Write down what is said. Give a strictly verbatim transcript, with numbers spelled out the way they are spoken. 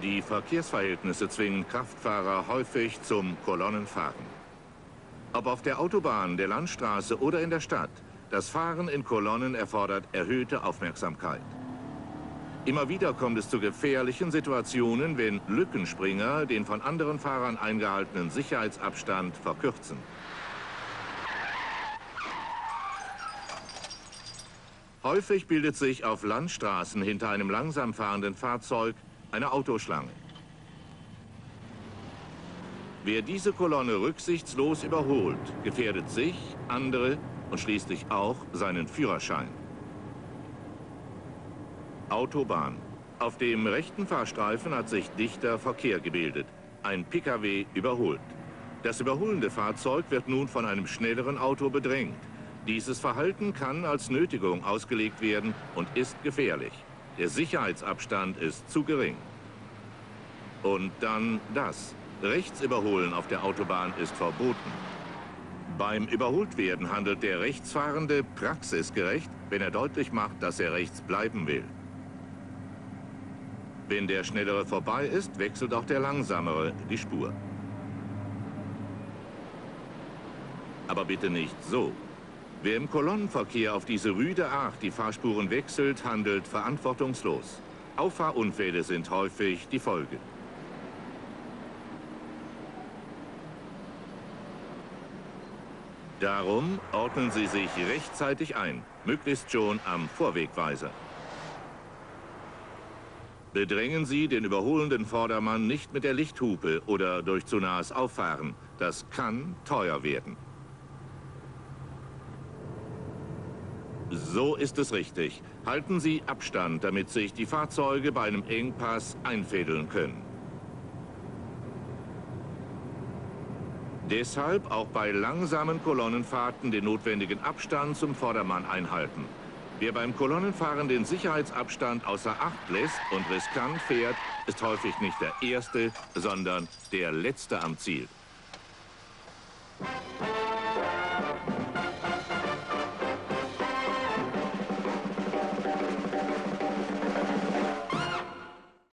Die Verkehrsverhältnisse zwingen Kraftfahrer häufig zum Kolonnenfahren. Ob auf der Autobahn, der Landstraße oder in der Stadt, das Fahren in Kolonnen erfordert erhöhte Aufmerksamkeit. Immer wieder kommt es zu gefährlichen Situationen, wenn Lückenspringer den von anderen Fahrern eingehaltenen Sicherheitsabstand verkürzen. Häufig bildet sich auf Landstraßen hinter einem langsam fahrenden Fahrzeug eine Autoschlange. Wer diese Kolonne rücksichtslos überholt, gefährdet sich, andere und schließlich auch seinen Führerschein. Autobahn. Auf dem rechten Fahrstreifen hat sich dichter Verkehr gebildet. Ein P K W überholt. Das überholende Fahrzeug wird nun von einem schnelleren Auto bedrängt. Dieses Verhalten kann als Nötigung ausgelegt werden und ist gefährlich. Der Sicherheitsabstand ist zu gering. Und dann das. Rechts überholen auf der Autobahn ist verboten. Beim Überholtwerden handelt der Rechtsfahrende praxisgerecht, wenn er deutlich macht, dass er rechts bleiben will. Wenn der Schnellere vorbei ist, wechselt auch der Langsamere die Spur. Aber bitte nicht so. Wer im Kolonnenverkehr auf diese rüde Art die Fahrspuren wechselt, handelt verantwortungslos. Auffahrunfälle sind häufig die Folge. Darum ordnen Sie sich rechtzeitig ein, möglichst schon am Vorwegweiser. Bedrängen Sie den überholenden Vordermann nicht mit der Lichthupe oder durch zu nahes Auffahren. Das kann teuer werden. So ist es richtig. Halten Sie Abstand, damit sich die Fahrzeuge bei einem Engpass einfädeln können. Deshalb auch bei langsamen Kolonnenfahrten den notwendigen Abstand zum Vordermann einhalten. Wer beim Kolonnenfahren den Sicherheitsabstand außer Acht lässt und riskant fährt, ist häufig nicht der Erste, sondern der Letzte am Ziel.